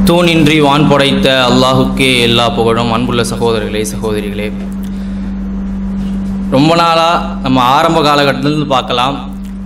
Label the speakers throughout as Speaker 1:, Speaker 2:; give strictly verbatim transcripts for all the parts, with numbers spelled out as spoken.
Speaker 1: தூணின்றி வான் படைத்த அல்லாஹுக்கே எல்லா புகழும். அன்புள்ள சகோதரர்களே சகோதரிகளே, ரொம்ப நாளாக நம்ம ஆரம்ப காலகட்டத்திலிருந்து பார்க்கலாம்,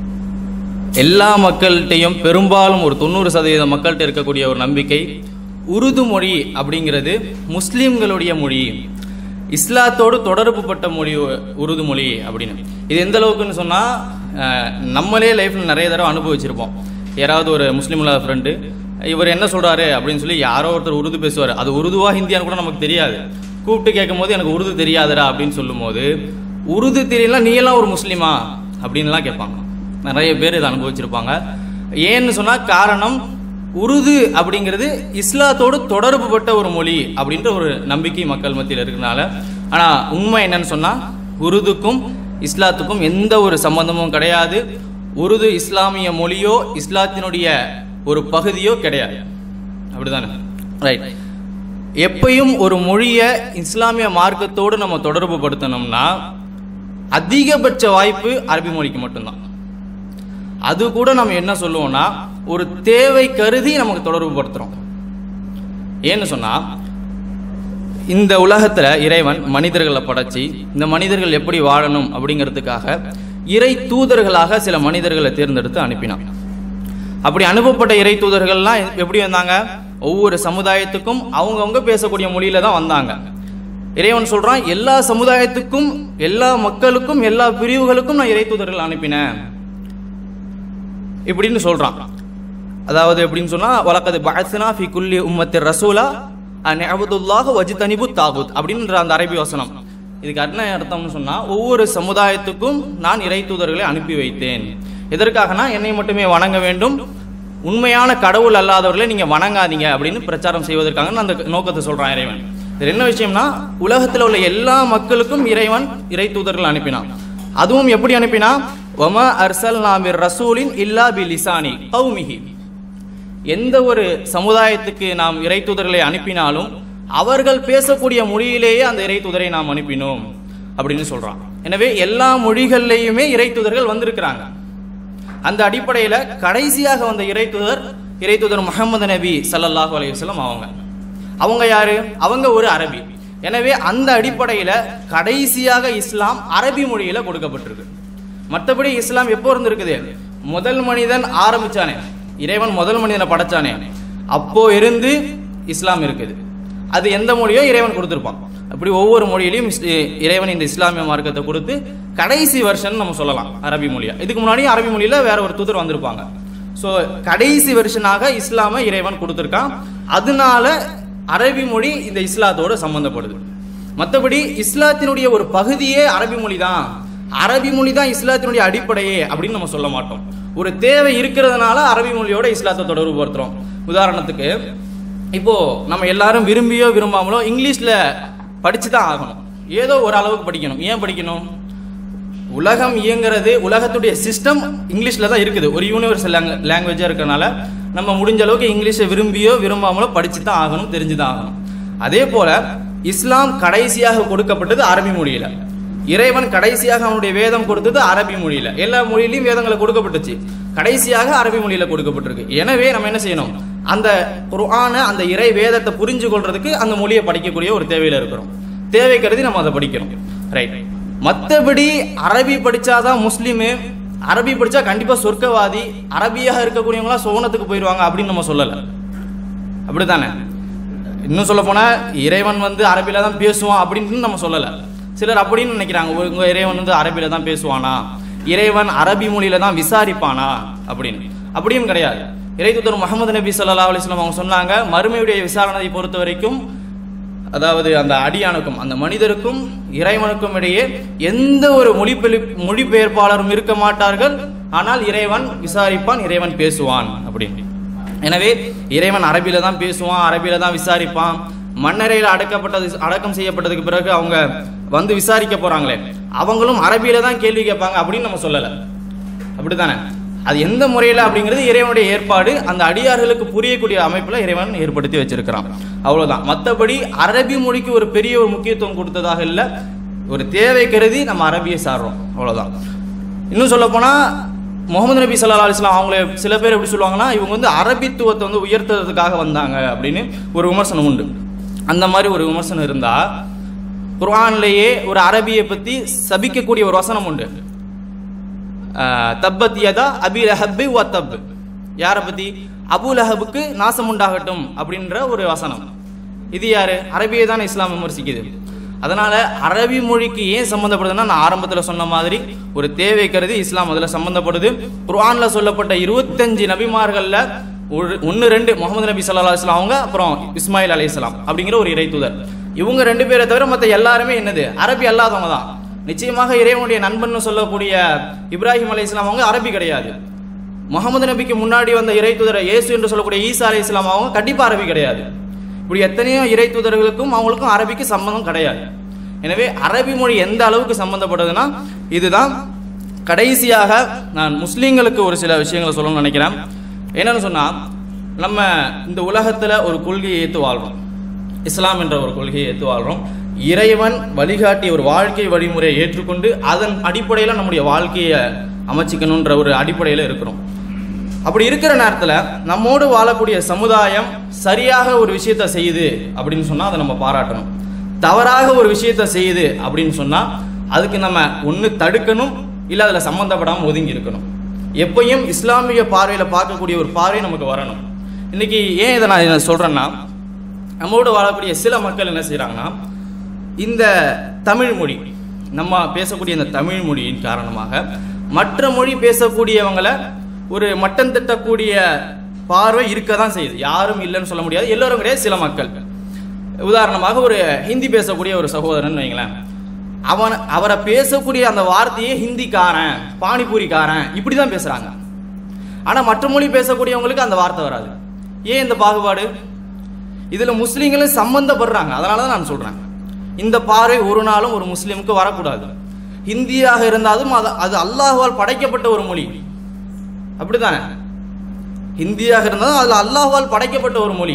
Speaker 1: எல்லா மக்கள்கிட்டையும் பெரும்பாலும் ஒரு தொண்ணூறு சதவீத மக்கள்கிட்ட இருக்கக்கூடிய ஒரு நம்பிக்கை, உருது மொழி அப்படிங்கிறது முஸ்லீம்களுடைய மொழி, இஸ்லாத்தோடு தொடர்பு பட்ட மொழி உருது மொழி அப்படின்னு. இது எந்த அளவுக்குன்னு சொன்னால், நம்மளே லைஃப்பில் நிறைய தடவை அனுபவிச்சிருப்போம். யாராவது ஒரு முஸ்லீம் இல்லாத ஃப்ரெண்டு இவர் என்ன சொல்கிறாரு அப்படின்னு சொல்லி யாரோ ஒருத்தர் உருது பேசுவார். அது உருதுவா ஹிந்தியான்னு கூட நமக்கு தெரியாது. கூப்பிட்டு கேட்கும் போது எனக்கு உருது தெரியாதுடா அப்படின்னு சொல்லும் போது, உருது தெரியலாம் நீ எல்லாம் ஒரு முஸ்லீமா அப்படின்லாம் கேட்பாங்க. நிறைய பேர் இதை அனுபவிச்சிருப்பாங்க. ஏன்னு சொன்னால் காரணம், உருது அப்படிங்கிறது இஸ்லாத்தோடு தொடர்பு பட்ட ஒரு மொழி அப்படின்ற ஒரு நம்பிக்கை மக்கள் மத்தியில் இருக்கிறதுனால. ஆனால் உண்மை என்னன்னு சொன்னால், உருதுக்கும் இஸ்லாத்துக்கும் எந்த ஒரு சம்பந்தமும் கிடையாது. உருது இஸ்லாமிய மொழியோ இஸ்லாத்தினுடைய ஒரு பகுதியோ கிடையாது. அப்படிதானே? ரைட். எப்பயும் ஒரு மொழியை இஸ்லாமிய மார்க்கத்தோடு நம்ம தொடர்பு படுத்தணும்னா அதிகபட்ச வாய்ப்பு அரபி மொழிக்கு மட்டும்தான். அது கூட நம்ம என்ன சொல்லுவோம்னா, ஒரு தேவை கருதி நமக்கு தொடர்பு படுத்துறோம். ஏன்னு சொன்னா, இந்த உலகத்துல இறைவன் மனிதர்களை படைச்சி இந்த மனிதர்கள் எப்படி வாழணும் அப்படிங்கிறதுக்காக இறை தூதர்களாக சில மனிதர்களை தேர்ந்தெடுத்து அனுப்பினான். அப்படி அனுப்பப்பட்ட இறை தூதர்கள்லாம் எப்படி வந்தாங்க? ஒவ்வொரு சமுதாயத்துக்கும் அவங்கவுங்க பேசக்கூடிய மொழியில தான் வந்தாங்க. இறைவன் சொல்றான், எல்லா சமுதாயத்துக்கும் எல்லா மக்களுக்கும் எல்லா பிரிவுகளுக்கும் நான் இறை தூதர்கள் அனுப்பினேன் இப்படின்னு சொல்றான். அதாவது எப்படின்னு சொன்னா, வலக்கது பஅஸ்னா ஃபீ குல்லி உம்மத்தி ரசூலா அன் அபுதுல்லாஹ வஜ்தனிபு தாகுத் அப்படின்ற அந்த அரபி வசனம். இதுக்கு என்ன அர்த்தம்னு சொன்னா, ஒவ்வொரு சமுதாயத்துக்கும் நான் இறை தூதர்களை அனுப்பி வைத்தேன். எதற்காகனா, என்னை மட்டுமே வணங்க வேண்டும், உண்மையான கடவுள் அல்லாதவர்களை நீங்க வணங்காதீங்க அப்படின்னு பிரச்சாரம் செய்வதற்காக அந்த நோக்கத்தை சொல்றான் இறைவன். இது என்ன விஷயம்னா, உலகத்தில் உள்ள எல்லா மக்களுக்கும் இறைவன் இறை தூதர்கள் அனுப்பினான். அதுவும் எப்படி அனுப்பினா, வமா அர்சல்னா மிர் ரசூலின் இல்லா பிலிசானி கௌமிஹி. எந்த ஒரு சமுதாயத்துக்கு நாம் இறை தூதர்களை அனுப்பினாலும் அவர்கள் பேசக்கூடிய மொழியிலேயே அந்த இறை தூதரை நாம் அனுப்பினோம் அப்படின்னு சொல்றான். எனவே எல்லா மொழிகள்லையுமே இறை தூதர்கள் வந்திருக்கிறாங்க. அந்த அடிப்படையில கடைசியாக வந்த இறை தூதர் இறை தூதர் முஹம்மது நபி ஸல்லல்லாஹு அலைஹி வஸல்லம். அவங்க அவங்க யாரு? அவங்க ஒரு அரபி. எனவே அந்த அடிப்படையில கடைசியாக இஸ்லாம் அரபி மொழியில கொடுக்கப்பட்டிருக்கு. மற்றபடி இஸ்லாம் எப்போ இருந்திருக்குது? முதல் மனிதன் ஆரம்பிச்சானே, இறைவன் முதல் மனிதனை படைச்சானே, அப்போ இருந்து இஸ்லாம் இருக்குது. அது எந்த மொழியோ இறைவன் கொடுத்திருப்பான். அப்படி ஒவ்வொரு மொழியிலையும் இறைவன் இந்த இஸ்லாமிய மார்க்கத்தை கொடுத்து கடைசி வெர்ஷன் நம்ம சொல்லலாம் அரபி மொழியா. இதுக்கு முன்னாடி அரபி மொழியில வேற ஒரு தூதர் வந்திருப்பாங்க. ஸோ கடைசி வெர்ஷனாக இஸ்லாமை இறைவன் கொடுத்திருக்கான். அதனால அரபி மொழி இந்த இஸ்லாத்தோடு சம்பந்தப்படுது. மற்றபடி இஸ்லாத்தினுடைய ஒரு பகுதியே அரபி மொழி தான், அரபி மொழி தான் இஸ்லாத்தினுடைய அடிப்படையே அப்படின்னு நம்ம சொல்ல மாட்டோம். ஒரு தேவை இருக்கிறதுனால அரபி மொழியோட இஸ்லாத்தை தொடர்பு படுத்துறோம். உதாரணத்துக்கு, இப்போ நம்ம எல்லாரும் விரும்பியோ விரும்பாமலோ இங்கிலீஷ்ல படிச்சு தான் ஆகணும். ஏதோ ஒரு அளவுக்கு படிக்கணும். ஏன் படிக்கணும்? உலகம் இயங்குறது, உலகத்துடைய சிஸ்டம் இங்கிலீஷ்ல தான் இருக்குது. ஒரு யூனிவர்சல் லாங்குவேஜா இருக்கிறனால நம்ம முடிஞ்ச அளவுக்கு இங்கிலீஷை விரும்பியோ விரும்பாமலோ படிச்சு தான் ஆகணும், தெரிஞ்சுதான் ஆகணும். அதே போல இஸ்லாம் கடைசியாக கொடுக்கப்பட்டது அரபி மொழியில. இறைவன் கடைசியாக அவனுடைய வேதம் கொடுத்தது அரபி மொழியில. எல்லா மொழியிலையும் வேதங்களை கொடுக்கப்பட்டுச்சு, கடைசியாக அரபி மொழியில கொடுக்கப்பட்டிருக்கு. எனவே நம்ம என்ன செய்யணும்? அந்த குர்ஆன, அந்த இறை வேதத்தை புரிஞ்சு கொள்றதுக்கு அந்த மொழியை படிக்கக்கூடிய ஒரு தேவையில இருக்கிறோம். தேவை கருதி நம்ம அதை படிக்கிறோம். ரைட். மற்றபடி அரபி படிச்சாதான் முஸ்லீமு, அரபி படிச்சா கண்டிப்பா சொர்க்கவாதி, அரபியாக இருக்கக்கூடியவங்களாம் சோனத்துக்கு போயிடுவாங்க அப்படின்னு நம்ம சொல்லல. அப்படித்தானே? இன்னும் சொல்ல போனா, இறைவன் வந்து அரபியில தான் பேசுவான் அப்படின்னு நம்ம சொல்லல. சிலர் அப்படின்னு நினைக்கிறாங்க, உங்க இறைவன் வந்து அரபியில தான் பேசுவானா, இறைவன் அரபி மொழியில தான் விசாரிப்பானா அப்படின்னு. அப்படியும் கிடையாது. இறை தூதர் முஹம்மது நபி ஸல்லல்லாஹு அலைஹி வஸல்லம் அவங்க சொன்னாங்க, மறுமையுடைய விசாரணையை பொறுத்த வரைக்கும், அதாவது அந்த அடியானுக்கும் அந்த மனிதருக்கும் இறைவனுக்கும் இடையே எந்த ஒரு மொழிபெயர் மொழிபெயர்ப்பாளரும் இருக்க மாட்டார்கள். ஆனால் இறைவன் விசாரிப்பான், இறைவன் பேசுவான் அப்படின்னு. எனவே இறைவன் அரபியில தான் பேசுவான், அரபியில தான் விசாரிப்பான். மண்ணறையில் அடக்கப்பட்டது அடக்கம் செய்யப்பட்டதுக்கு பிறகு அவங்க வந்து விசாரிக்க போறாங்களே, அவங்களும் அரபியில தான் கேள்வி கேட்பாங்க அப்படின்னு நம்ம சொல்லல. அப்படித்தானே? அது எந்த முறையில் அப்படிங்கிறது இறைவனுடைய ஏற்பாடு. அந்த அடியார்களுக்கு புரியக்கூடிய அமைப்புல இறைவன் ஏற்படுத்தி வச்சிருக்கிறான். அவ்வளவுதான். மற்றபடி அரபி மொழிக்கு ஒரு பெரிய ஒரு முக்கியத்துவம் கொடுத்ததாக இல்லை. ஒரு தேவை கருதி நம்ம அரபியை சாடுறோம், அவ்வளவுதான். இன்னும் சொல்ல போனா முகமது நபி ஸல்லல்லாஹு அலைஹி வஸல்லம் அவங்கள சில பேர் எப்படி சொல்லுவாங்கன்னா, இவங்க வந்து அரபித்துவத்தை வந்து உயர்த்துறதுக்காக வந்தாங்க அப்படின்னு ஒரு விமர்சனம் உண்டு. அந்த மாதிரி ஒரு விமர்சனம் இருந்தா, குர்ஆன்லயே ஒரு அரபியை பத்தி சபிக்கக்கூடிய ஒரு வசனம் உண்டு. தப்பத் யதா அபி லஹப் வ தப். யாரை பத்தி? அபு லஹபுக்கு நாசம் உண்டாகட்டும் அப்படின்ற ஒரு வசனம். இது யாரு? அரபியை தான் இஸ்லாம் விமர்சிக்குது. அதனால அரபி மொழிக்கு ஏன் சம்பந்தப்படுதுன்னா, நான் ஆரம்பத்தில் சொன்ன மாதிரி ஒரு தேவை கருதி இஸ்லாம் அதில் சம்பந்தப்படுது. குர்ஆன்ல சொல்லப்பட்ட இருபத்தஞ்சு நபிமார்கள்ல ஒரு ஒன்று ரெண்டு முகமது நபி ஸல்லல்லாஹு அலைஹி வஸல்லம் அவங்க, அப்புறம் இஸ்மாயில் அலைஹிஸ்ஸலாம் அப்படிங்கிற ஒரு இறை தூதர். இவங்க ரெண்டு பேரை தவிர மற்ற எல்லாருமே என்னது? அரபி அல்லாதவங்க தான். நிச்சயமாக இறைவனுடைய நண்பன் சொல்லக்கூடிய இப்ராஹிம் அலைஹிஸ்ஸலாம் அவங்க அரபி கிடையாது. முகமது நபிக்கு முன்னாடி வந்த இறை தூதர் இயேசு என்று சொல்லக்கூடிய ஈசா அலைஹிஸ்ஸலாம் அவங்க கண்டிப்பா அரபி கிடையாது. இப்படி எத்தனையோ இறை தூதர்களுக்கும் அவங்களுக்கும் அரபிக்கு சம்பந்தம் கிடையாது. எனவே அரபி மொழி எந்த அளவுக்கு சம்பந்தப்படுதுன்னா இதுதான். கடைசியாக நான் முஸ்லீம்களுக்கு ஒரு சில விஷயங்களை சொல்லணும்னு நினைக்கிறேன். என்னன்னு சொன்னா, நம்ம இந்த உலகத்துல ஒரு கொள்கையை ஏற்று வாழ்றோம், இஸ்லாம் என்ற ஒரு கொள்கையை ஏற்று வாழ்றோம். இறைவன் வழிகாட்டிய ஒரு வாழ்க்கை வழிமுறையை ஏற்றுக்கொண்டு அதன் அடிப்படையில் நம்முடைய வாழ்க்கையை அமைச்சிக்கணுன்ற ஒரு அடிப்படையில் இருக்கிறோம். அப்படி இருக்கிற நேரத்தில் நம்மோடு வாழக்கூடிய சமுதாயம் சரியாக ஒரு விஷயத்த செய்யுது அப்படின்னு சொன்னா அதை நம்ம பாராட்டணும். தவறாக ஒரு விஷயத்த செய்யுது அப்படின்னு சொன்னா அதுக்கு நம்ம ஒன்று தடுக்கணும், இல்லை அதில் சம்பந்தப்படாமல் ஒதுங்கி இருக்கணும். எப்பயும் இஸ்லாமிய பார்வையில் பார்க்கக்கூடிய ஒரு பார்வை நமக்கு வரணும். இன்னைக்கு ஏன் இதை நான் சொல்றேன்னா, நம்மோடு வாழக்கூடிய சில மக்கள் என்ன செய்யறாங்கன்னா, இந்த தமிழ் மொழி நம்ம பேசக்கூடிய இந்த தமிழ் மொழியின் காரணமாக மற்ற மொழி பேசக்கூடியவங்களை ஒரு மட்டம் தட்டக்கூடிய பார்வை இருக்க தான் செய்யுது. யாரும் இல்லைன்னு சொல்ல முடியாது, எல்லோரும் கிடையாது, சில மக்கள். உதாரணமாக ஒரு ஹிந்தி பேசக்கூடிய ஒரு சகோதரன் வைங்களேன், அவன் அவரை பேசக்கூடிய அந்த வார்த்தையே ஹிந்திக்காரன், பானிபூரிக்காரன் இப்படி தான் பேசுறாங்க. ஆனா மற்ற மொழி பேசக்கூடியவங்களுக்கு அந்த வார்த்தை வராது. ஏன் இந்த பாகுபாடு? இதுல முஸ்லீம்களும் சம்பந்தப்படுறாங்க. அதனால தான் நான் சொல்றேன், இந்த பார்வை ஒரு நாளும் ஒரு முஸ்லீமுக்கு வரக்கூடாது. ஹிந்தியாக இருந்தாலும் அது அல்லாஹ்வால் படைக்கப்பட்ட ஒரு மொழி, அப்படித்தானே? ஹிந்தியாக இருந்தாலும் அது அல்லாஹ்வால் படைக்கப்பட்ட ஒரு மொழி.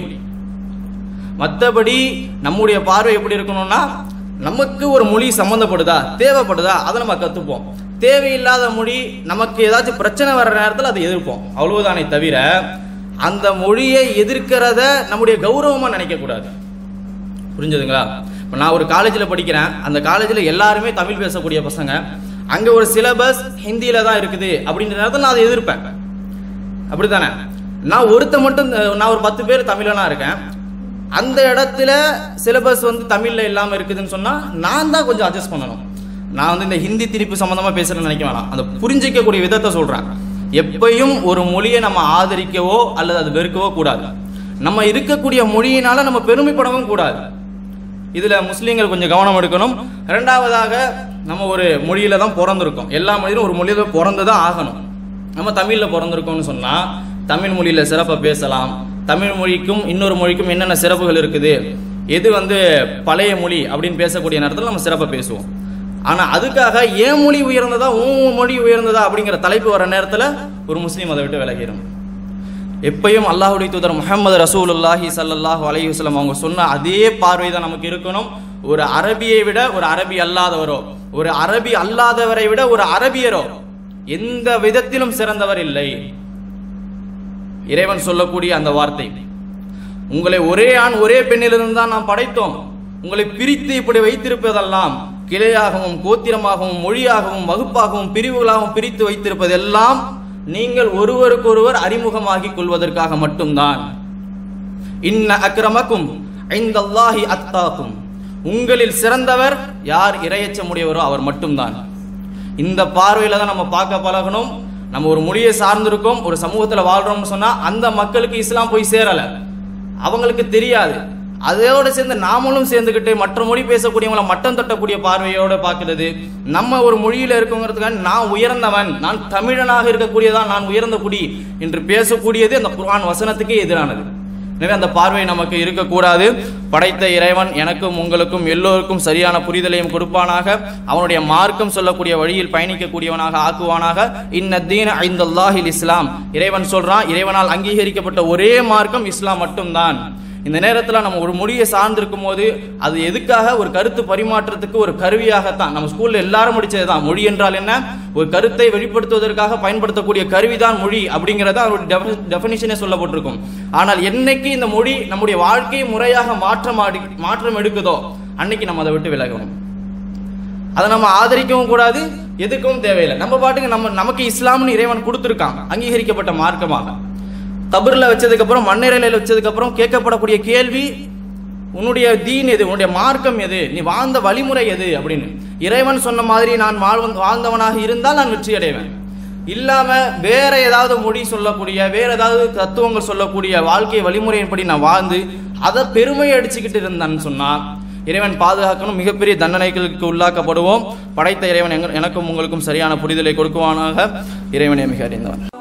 Speaker 1: மற்றபடி நம்முடைய பார்வை எப்படி இருக்கணும்னா, நமக்கு ஒரு மொழி சம்பந்தப்படுதா, தேவைப்படுதா, அதை நம்ம கத்துப்போம். தேவையில்லாத மொழி நமக்கு ஏதாச்சும் பிரச்சனை வர்ற நேரத்தில் அதை எதிர்ப்போம், அவ்வளவுதானே தவிர அந்த மொழியை எதிர்க்கிறத நம்முடைய கௌரவமா நினைக்க கூடாது. புரிஞ்சதுங்களா? இப்போ நான் ஒரு காலேஜில் படிக்கிறேன், அந்த காலேஜில் எல்லாருமே தமிழ் பேசக்கூடிய பசங்க, அங்கே ஒரு சிலபஸ் ஹிந்தியில தான் இருக்குது அப்படின்ற நேரத்தில் நான் அதை எதிர்ப்பேன், அப்படித்தானே? நான் ஒருத்த மட்டும், நான் ஒரு பத்து பேர் தமிழனா இருக்கேன், அந்த இடத்துல சிலபஸ் வந்து தமிழ்ல இல்லாமல் இருக்குதுன்னு சொன்னா நான் தான் கொஞ்சம் அட்ஜஸ்ட் பண்ணணும். நான் வந்து இந்த ஹிந்தி திருப்பி சம்பந்தமா பேசுறேன்னு நினைக்க வேணாம், அந்த புரிஞ்சிக்கக்கூடிய விதத்தை சொல்றேன். எப்பயும் ஒரு மொழியை நம்ம ஆதரிக்கவோ அல்லது அது வெறுக்கவோ கூடாது. நம்ம இருக்கக்கூடிய மொழியினால நம்ம பெருமைப்படவும் கூடாது. இதுல முஸ்லீம்கள் கொஞ்சம் கவனம் எடுக்கணும். இரண்டாவதாக, நம்ம ஒரு மொழியில தான் பிறந்திருக்கோம், எல்லா மொழியிலும் ஒரு மொழியில பிறந்துதான் ஆகணும். நம்ம தமிழ்ல பிறந்திருக்கோம்னு சொன்னா தமிழ் மொழியில சிறப்பா பேசலாம். தமிழ் மொழிக்கும் இன்னொரு மொழிக்கும் என்னென்ன சிறப்புகள் இருக்குது, எது வந்து பழைய மொழி அப்படின்னு பேசக்கூடிய நேரத்தில் நம்ம சிறப்பா பேசுவோம். ஆனா அதுக்காக ஏன் மொழி உயர்ந்ததா உன் மொழி உயர்ந்ததா அப்படிங்கிற தலைப்பு வர நேரத்தில் ஒரு முஸ்லீம் அதை விட்டு விலகிடும். எப்பயும் அல்லாஹ்வுடைய தூதர் முஹம்மது ரசூலுல்லாஹி ஸல்லல்லாஹு அலைஹி வஸல்லம் அவங்க சொன்ன அதே பார்வை தான் நமக்கு இருக்கணும். ஒரு அரபியை விட ஒரு அரபி அல்லாதவரோ, ஒரு அரபி அல்லாதவரை விட ஒரு அரபியரோ எந்த விதத்திலும் சிறந்தவர் இல்லை. இறைவன் சொல்லக்கூடிய அந்த வார்த்தை, உங்களை ஒரே ஆண் ஒரே பெண்ணிலிருந்து தான் நாம் படைத்தோம், உங்களை பிரித்து இப்படி வைத்திருப்பதெல்லாம் கிளையாகவும் கோத்திரமாகவும் மொழியாகவும் வகுப்பாகவும் பிரிவுகளாகவும் பிரித்து வைத்திருப்பதெல்லாம் நீங்கள் ஒருவருக்கொருவர் அறிமுகமாகி கொள்வதற்காக மட்டும்தான். இன்ன அக்ரமக்கும் இன்தல்லாஹி அத்தாக்கும், உங்களில் சிறந்தவர் யார் இறையச்சமுடையவரோ அவர் மட்டும்தான். இந்த பார்வையில தான் நம்ம பார்க்க பழகணும். நம்ம ஒரு மொழியை சார்ந்திருக்கோம், ஒரு சமூகத்தில் வாழ்றோம்னு சொன்னா அந்த மக்களுக்கு இஸ்லாம் போய் சேரல, அவங்களுக்கு தெரியாது. அதோட சேர்ந்து நாமளும் சேர்ந்துக்கிட்டு மற்ற மொழி பேசக்கூடியவங்களை மட்டம் தட்டக்கூடிய பார்வையோட பார்க்கிறது. நம்ம ஒரு மொழியில இருக்கோங்கிறதுக்காக நான் உயர்ந்தவன், நான் தமிழனாக இருக்கக்கூடியதான் நான் உயர்ந்த குடி என்று பேசக்கூடியது அந்த குர்ஆன் வசனத்துக்கே எதிரானது. எனவே அந்த பார்வை நமக்கு இருக்கக்கூடாது. படைத்த இறைவன் எனக்கும் உங்களுக்கும் எல்லோருக்கும் சரியான புரிதலையும் கொடுப்பானாக, அவனுடைய மார்க்கம் சொல்லக்கூடிய வழியில் பயணிக்கக்கூடியவனாக ஆக்குவானாக. இன்னத்தீன இன்தல்லாஹில் இஸ்லாம், இறைவன் சொல்றான், இறைவனால் அங்கீகரிக்கப்பட்ட ஒரே மார்க்கம் இஸ்லாம் மட்டும்தான். இந்த நேரத்தில் நம்ம ஒரு மொழியை சார்ந்திருக்கும் போது அது எதுக்காக? ஒரு கருத்து பரிமாற்றத்துக்கு ஒரு கருவியாகத்தான். நம்ம ஸ்கூல்ல எல்லாரும் முடிச்சது தான். மொழி என்றால் என்ன? ஒரு கருத்தை வெளிப்படுத்துவதற்காக பயன்படுத்தக்கூடிய கருவிதான் மொழி அப்படிங்கிறத அவருடைய டெஃபினிஷனே சொல்லப்பட்டிருக்கும். ஆனால் என்னைக்கு இந்த மொழி நம்முடைய வாழ்க்கையை முறையாக மாற்றம் மாற்றம் எடுக்குதோ அன்னைக்கு நம்ம அதை விட்டு விலகணும். அதை நம்ம ஆதரிக்கவும் கூடாது, எதுக்கவும் தேவையில்லை. நம்ம பாட்டுக்கு நம்ம நமக்கு இஸ்லாம்னு இறைவன் கொடுத்துருக்காங்க, அங்கீகரிக்கப்பட்ட மார்க்கமாக. கபர்ல வச்சதுக்கு அப்புறம் மண்ணறையில வச்சதுக்கு அப்புறம் கேட்கப்படக்கூடிய கேள்வி, உன்னுடைய தீன் எது, உன்னுடைய மார்க்கம் எது, நீ வாழ்ந்த வழிமுறை எது அப்படின்னு. இறைவன் சொன்ன மாதிரி நான் வாழ்ந்தவனாக இருந்தால் நான் வெற்றி அடைவேன். இல்லாம வேற ஏதாவது மொழி சொல்லக்கூடிய, வேற ஏதாவது தத்துவங்கள் சொல்லக்கூடிய வாழ்க்கை வழிமுறையின்படி நான் வாழ்ந்து அதை பெருமையை அடிச்சுக்கிட்டு இருந்தான்னு சொன்னா இறைவன் பாதுகாக்கணும், மிகப்பெரிய தண்டனைகளுக்கு உள்ளாக்கப்படுவோம். படைத்த இறைவன் எனக்கும் உங்களுக்கும் சரியான புரிதலை கொடுக்குவானாக. இறைவனை மிக அறிந்தவன்.